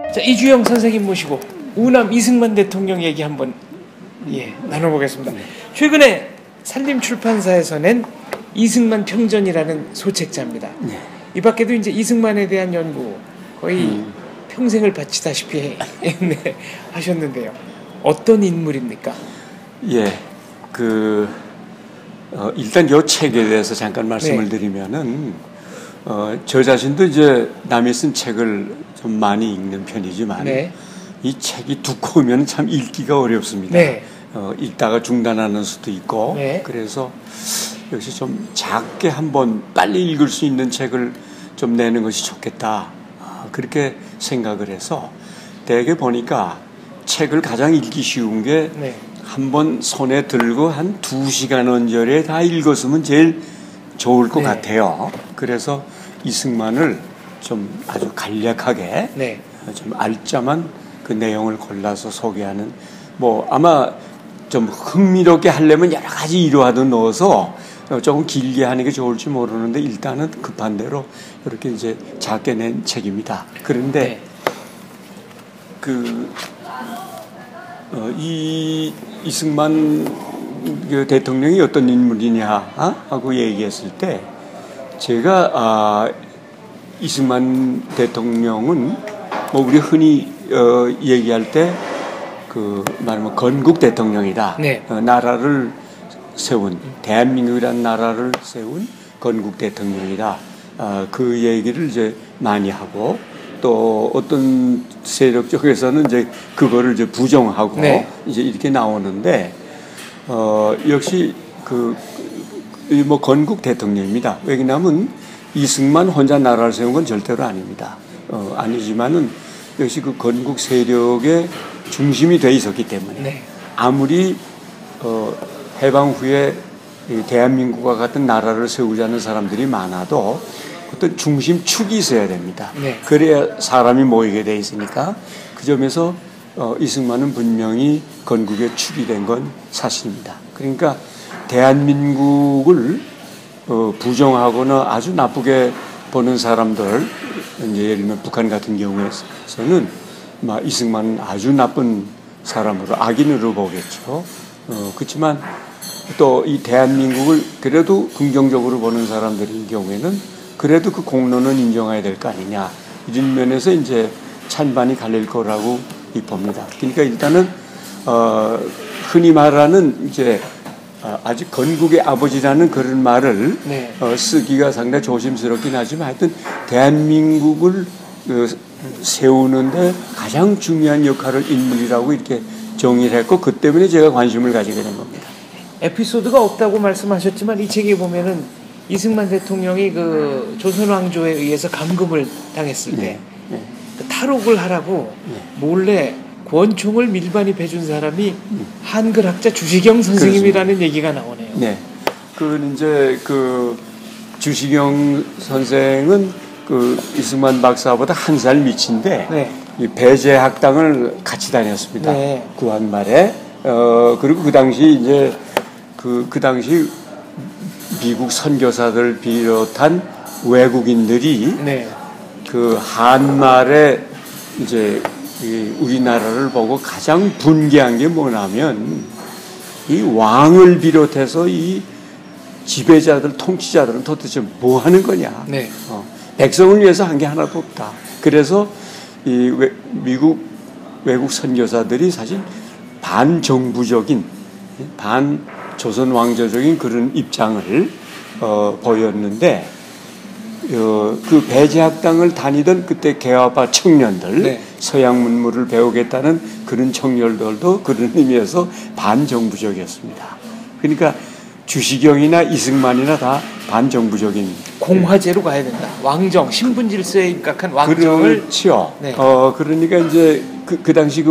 자, 이주영 선생님 모시고 우남 이승만 대통령 얘기 한번 나눠보겠습니다. 최근에 산림출판사에서 낸 이승만 평전이라는 소책자입니다. 이 밖에도 이제 이승만에 대한 연구 거의 평생을 바치다시피 하셨는데요. 어떤 인물입니까? 일단 이 책에 대해서 잠깐 말씀을 드리면은 저 자신도 이제 남이 쓴 책을 좀 많이 읽는 편이지만 이 책이 두꺼우면 참 읽기가 어렵습니다. 읽다가 중단하는 수도 있고 그래서 역시 좀 작게 한번 빨리 읽을 수 있는 책을 좀 내는 것이 좋겠다 그렇게 생각을 해서 대개 보니까 책을 가장 읽기 쉬운 게 한번 손에 들고 한 2시간 언저리에 다 읽었으면 제일 좋을 것 같아요. 그래서 이승만을 좀 아주 간략하게 좀 알짜만 그 내용을 골라서 소개하는 아마 좀 흥미롭게 하려면 여러 가지 일화도 넣어서 조금 길게 하는 게 좋을지 모르는데 일단은 급한 대로 이렇게 이제 작게 낸 책입니다. 그런데 이 이승만 대통령이 어떤 인물이냐 하고 얘기했을 때 제가 이승만 대통령은 우리 흔히 얘기할 때 말하면 건국 대통령이다. 나라를 세운 대한민국이라는 나라를 세운 건국 대통령이다. 그 얘기를 이제 많이 하고 또 어떤 세력 쪽에서는 이제 그거를 이제 부정하고 이제 이렇게 나오는데 역시 건국 대통령입니다. 왜냐하면 이승만 혼자 나라를 세운 건 절대로 아닙니다. 아니지만은 역시 그 건국 세력의 중심이 돼 있었기 때문에 아무리 해방 후에 대한민국과 같은 나라를 세우자는 사람들이 많아도 어떤 중심축이 있어야 됩니다. 그래야 사람이 모이게 돼 있으니까 그 점에서 이승만은 분명히 건국의 축이 된 건 사실입니다. 그러니까 대한민국을 부정하거나 아주 나쁘게 보는 사람들, 이제 예를 들면 북한 같은 경우에서는 이승만은 아주 나쁜 사람으로 악인으로 보겠죠. 그렇지만 또 이 대한민국을 그래도 긍정적으로 보는 사람들인 경우에는 그래도 그 공로는 인정해야 될 거 아니냐 이런 면에서 이제 찬반이 갈릴 거라고 봅니다. 그러니까 일단은 흔히 말하는 이제 아직 건국의 아버지라는 그런 말을 쓰기가 상당히 조심스럽긴 하지만 하여튼 대한민국을 세우는데 가장 중요한 역할을 인물이라고 이렇게 정의를 했고 그 때문에 제가 관심을 가지게 된 겁니다. 에피소드가 없다고 말씀하셨지만 이 책에 보면은 이승만 대통령이 그 조선 왕조에 의해서 감금을 당했을 때 탈옥을 하라고 몰래 권총을 밀반입해준 사람이 한글학자 주시경 선생님이라는 얘기가 나오네요. 이제 주시경 선생은 이승만 박사보다 1살 미친데 이 배제학당을 같이 다녔습니다. 구한 말에 그리고 그 당시 이제 그 당시 미국 선교사들 비롯한 외국인들이 한말에 이제 우리나라를 보고 가장 분개한 게 뭐냐면 이 왕을 비롯해서 이 지배자들, 통치자들은 도대체 뭐 하는 거냐. 백성을 위해서 한 게 하나도 없다. 그래서 이 미국 외국 선교사들이 사실 반정부적인, 반조선 왕조적인 그런 입장을 보였는데 그 배제학당을 다니던 그때 개화파 청년들, 서양 문물을 배우겠다는 그런 청년들도 그런 의미에서 반정부적이었습니다. 그러니까 주시경이나 이승만이나 다 반정부적인 공화제로 가야 된다. 왕정, 신분 질서에 입각한 왕정을. 그렇죠. 그러니까 이제 그 당시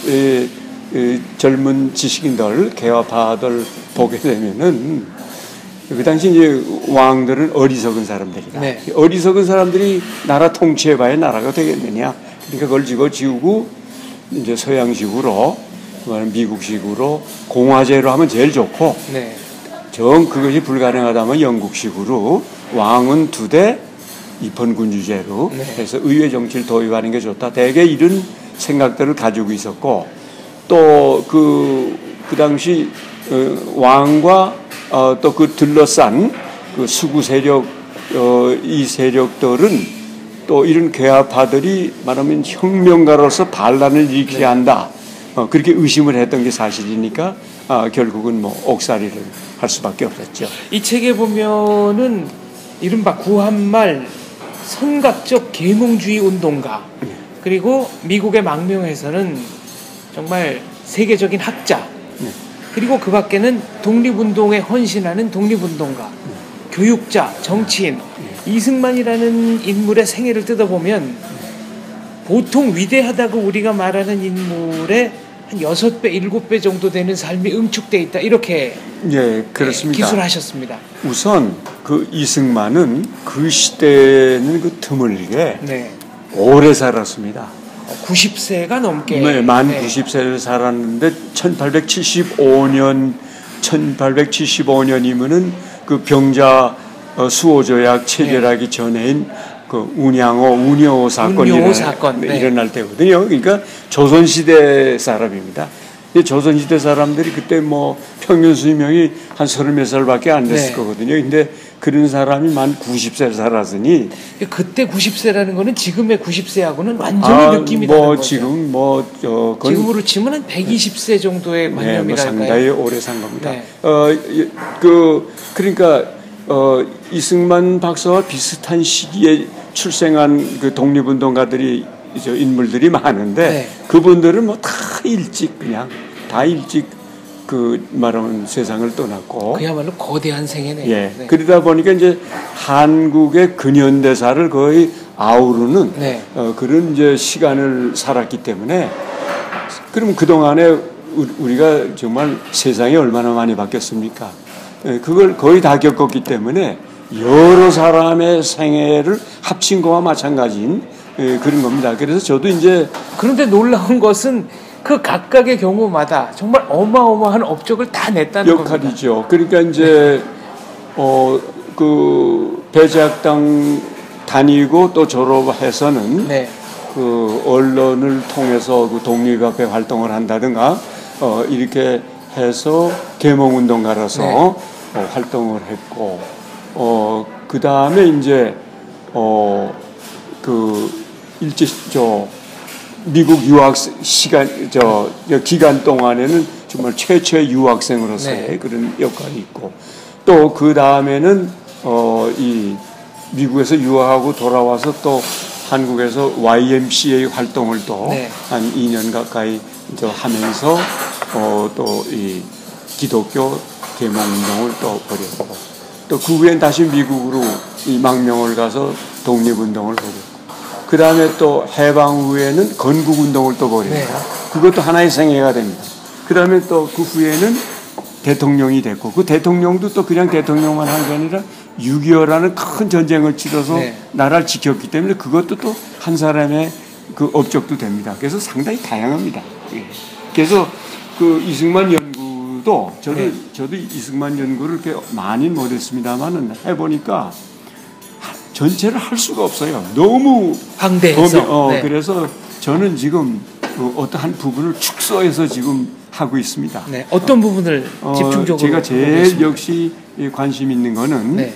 젊은 지식인들, 개화파들 보게 되면은 그 당시 이제 왕들은 어리석은 사람들이다. 어리석은 사람들이 나라 통치해봐야 나라가 되겠느냐. 그러니까 그걸 집어지우고 이제 서양식으로, 미국식으로 공화제로 하면 제일 좋고, 정 그것이 불가능하다면 영국식으로 왕은 2대, 입헌군주제로 해서 의회 정치를 도입하는 게 좋다. 대개 이런 생각들을 가지고 있었고 또 그 당시 왕과 또 그 둘러싼 그 수구 세력 이 세력들은 또 이런 괴화파들이 말하면 혁명가로서 반란을 일으켜야 한다. 그렇게 의심을 했던 게 사실이니까 결국은 뭐 옥살이를 할 수밖에 없었죠. 이 책에 보면은 이른바 구한말 선각적 계몽주의 운동가 그리고 미국의 망명에서는 정말 세계적인 학자 그리고 그 밖에는 독립운동에 헌신하는 독립운동가 교육자, 정치인 이승만이라는 인물의 생애를 뜯어보면 보통 위대하다고 우리가 말하는 인물의 한 6배, 7배 정도 되는 삶이 응축되어 있다. 이렇게 그렇습니다. 기술하셨습니다. 우선 그 이승만은 그 시대는 그 드물게 오래 살았습니다. 90세가 넘게. 만 90세를 살았는데 1875년이면은 그 병자 수호조약 체결하기 전에인 그 운영호 사건이 일어날 때거든요. 그러니까 조선시대 사람입니다. 조선시대 사람들이 그때 뭐 평균 수명이 한 30몇 살밖에 안 됐을 거거든요. 근데 그런 사람이 만 90세를 살았으니 그때 90세라는 거는 지금의 90세하고는 완전히 느낌이 다른 거죠. 지금 지금으로 치면 한 120세 정도의 관념이랄까요. 상당히 오래 산 겁니다. 그러니까 이승만 박사와 비슷한 시기에 출생한 그 독립운동가들이 인물들이 많은데 그분들은 뭐 다 일찍 그 말하면 세상을 떠났고 그야말로 거대한 생애네요. 그러다 보니까 이제 한국의 근현대사를 거의 아우르는 그런 이제 시간을 살았기 때문에 그럼 그 동안에 우리가 정말 세상이 얼마나 많이 바뀌었습니까? 그걸 거의 다 겪었기 때문에 여러 사람의 생애를 합친 거와 마찬가지인 그런 겁니다. 그래서 저도 이제 그런데 놀라운 것은 그 각각의 경우마다 정말 어마어마한 업적을 다 냈다는 역할이죠. 겁니다. 그러니까 이제 그 배제학당 다니고 또 졸업해서는 그 언론을 통해서 그 독립협회 활동을 한다든가 이렇게 해서 계몽운동가로서 활동을 했고 그 다음에 이제 미국 유학 기간 동안에는 정말 최초의 유학생으로서의 그런 역할이 있고 또 그 다음에는 이 미국에서 유학하고 돌아와서 또 한국에서 YMCA 활동을 또 한 2년 가까이 하면서 또 이 기독교 계몽운동을 또 벌였고 또 그 후엔 다시 미국으로 이 망명을 가서 독립운동을 벌였고 그 다음에 또 해방 후에는 건국운동을 또 벌입니다. 그것도 하나의 생애가 됩니다. 그 다음에 또 그 후에는 대통령이 됐고 그 대통령도 또 그냥 대통령만 한 게 아니라 6.25라는 큰 전쟁을 치러서 나라를 지켰기 때문에 그것도 또 한 사람의 그 업적도 됩니다. 그래서 상당히 다양합니다. 그래서 그 이승만 연구도 저도 이승만 연구를 그렇게 많이 못했습니다만은 해보니까 전체를 할 수가 없어요. 너무 방대해서. 그래서 저는 지금 어떠한 부분을 축소해서 지금 하고 있습니다. 어떤 부분을 집중적으로 제가 제일 역시 관심 있는 거는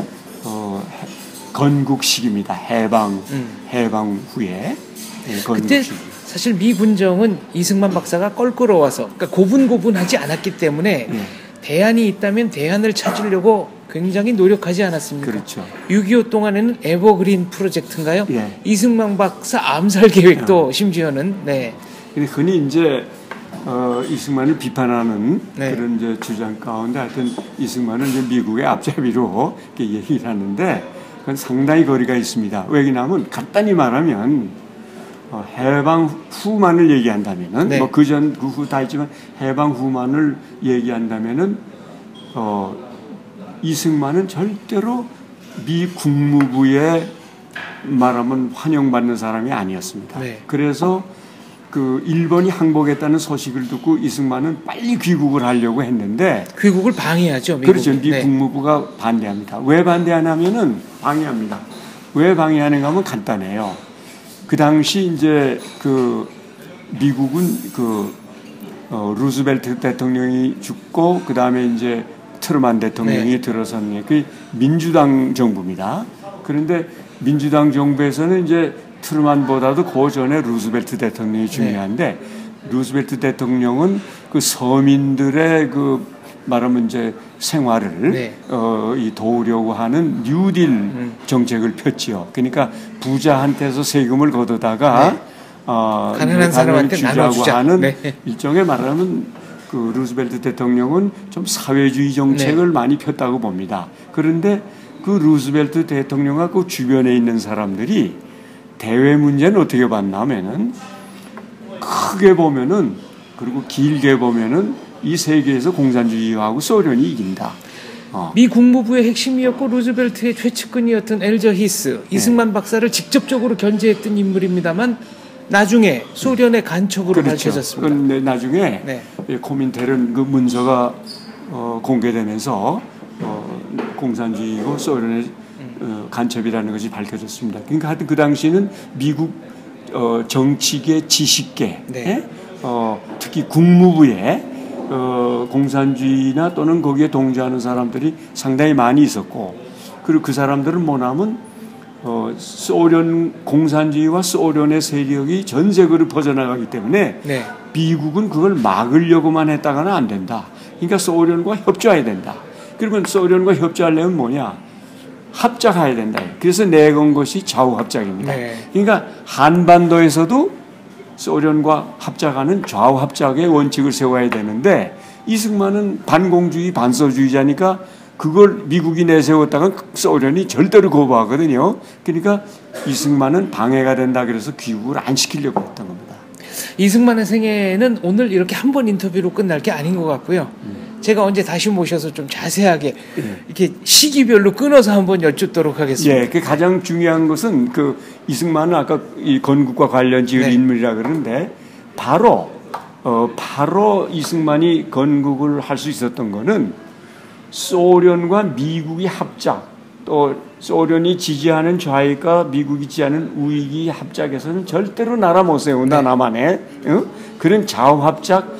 건국식입니다. 해방 후에 그때 사실 미 군정은 이승만 박사가 껄끄러워서 그러니까 고분고분하지 않았기 때문에 대안이 있다면 대안을 찾으려고 굉장히 노력하지 않았습니까? 그렇죠. 6.25 동안에는 에버그린 프로젝트인가요? 이승만 박사 암살 계획도 심지어는 흔히 이제 이승만을 비판하는 그런 이제 주장 가운데 하여튼 이승만은 이제 미국의 앞잡이로 이렇게 얘기를 하는데 그건 상당히 거리가 있습니다. 왜냐하면 간단히 말하면 해방 후만을 얘기한다면은 뭐 그전 그 후 다 있지만 해방 후만을 얘기한다면은 이승만은 절대로 미 국무부에 말하면 환영받는 사람이 아니었습니다. 그래서 그 일본이 항복했다는 소식을 듣고 이승만은 빨리 귀국을 하려고 했는데 귀국을 방해하죠. 미국. 그렇죠. 미 국무부가 반대합니다. 왜 반대하냐면은 방해합니다. 왜 방해하는가 하면 간단해요. 그 당시 이제 그 미국은 그 루즈벨트 대통령이 죽고 그 다음에 이제 트루만 대통령이 네. 들어선 게 민주당 정부입니다. 그런데 민주당 정부에서는 이제 트루만보다도 그 전에 루즈벨트 대통령이 중요한데 네. 루즈벨트 대통령은 그 서민들의 그 말하면 이제 생활을 네. 이 도우려고 하는 뉴딜 정책을 폈지요. 그러니까 부자한테서 세금을 걷어다가 네. 가난한 사람한테 나눠주자 하는 네. 일종의 말하면 그 루즈벨트 대통령은 좀 사회주의 정책을 네. 많이 폈다고 봅니다. 그런데 그 루즈벨트 대통령과 그 주변에 있는 사람들이 대외 문제는 어떻게 봤냐면은 크게 보면은 그리고 길게 보면은 이 세계에서 공산주의하고 소련이 이긴다. 미 국무부의 핵심이었고 루즈벨트의 최측근이었던 엘저 히스, 이승만 박사를 직접적으로 견제했던 인물입니다만 나중에 소련의 간첩으로 그렇죠. 밝혀졌습니다. 그런데 나중에 네. 코민테른 그 문서가 공개되면서 공산주의고 소련의 간첩이라는 것이 밝혀졌습니다. 그러니까 하여튼 그 당시에는 미국 정치계 지식계 네. 특히 국무부에 공산주의나 또는 거기에 동조하는 사람들이 상당히 많이 있었고 그리고 그 사람들은 뭐냐면 소련 공산주의와 소련의 세력이 전 세계로 퍼져나가기 때문에 네. 미국은 그걸 막으려고만 했다가는 안 된다. 그러니까 소련과 협조해야 된다. 그러면 소련과 협조하려면 뭐냐? 합작해야 된다. 그래서 내건 것이 좌우합작입니다. 네. 그러니까 한반도에서도 소련과 합작하는 좌우합작의 원칙을 세워야 되는데 이승만은 반공주의 반소주의자니까 그걸 미국이 내세웠다가 소련이 절대로 거부하거든요. 그러니까 이승만은 방해가 된다 그래서 귀국을 안 시키려고 했던 겁니다. 이승만의 생애는 오늘 이렇게 한 번 인터뷰로 끝날 게 아닌 것 같고요. 제가 언제 다시 모셔서 좀 자세하게 이렇게 시기별로 끊어서 한번 여쭙도록 하겠습니다. 예, 그 가장 중요한 것은 그 이승만은 아까 이 건국과 관련 지은 네. 인물이라 그러는데 바로 이승만이 건국을 할 수 있었던 거는 소련과 미국이 합작 또 소련이 지지하는 좌익과 미국이 지지하는 우익이 합작해서는 절대로 나라 못 세운다. 네. 남한에 그런 좌우합작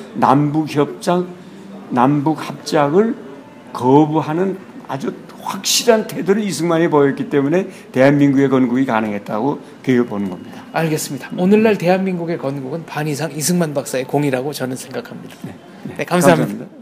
남북합작을 거부하는 아주 확실한 태도를 이승만이 보였기 때문에 대한민국의 건국이 가능했다고 그렇게 보는 겁니다. 알겠습니다. 오늘날 대한민국의 건국은 반 이상 이승만 박사의 공이라고 저는 생각합니다. 네, 네, 감사합니다. 감사합니다.